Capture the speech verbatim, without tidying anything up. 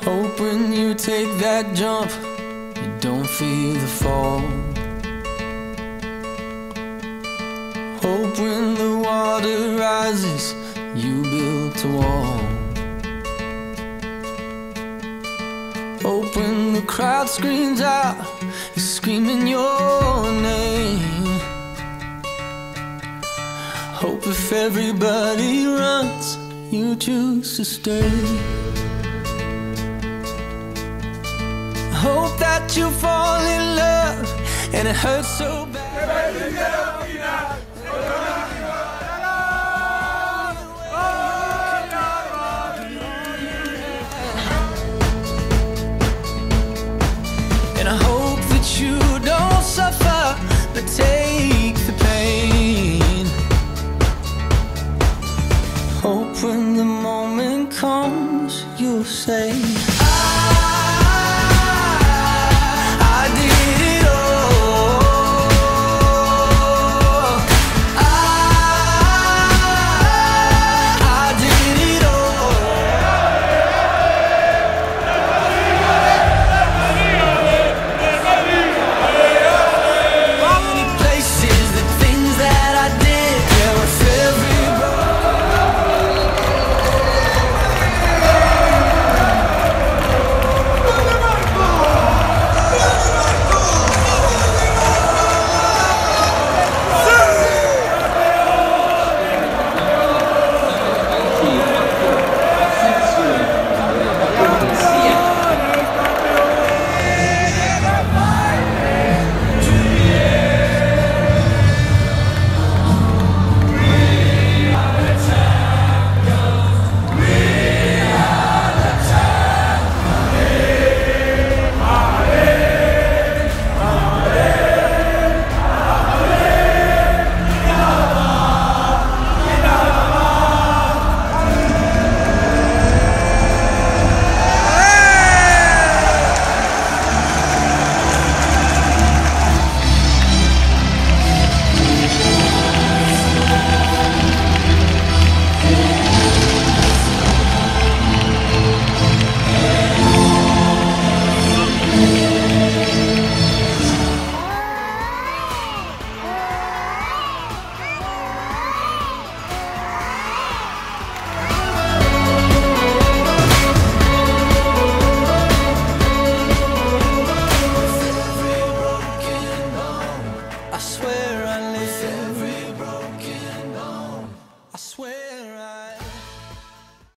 Hope when you take that jump, you don't feel the fall. Hope when the water rises, you built a wall. Hope when the crowd screams out, you're screaming your name. Hope if everybody runs, you choose to stay. Hope that you fall in love and it hurts so bad. And I hope that you don't suffer, but take the pain. Hope when the moment comes, you'll say, I swear I live every broken bone. I swear I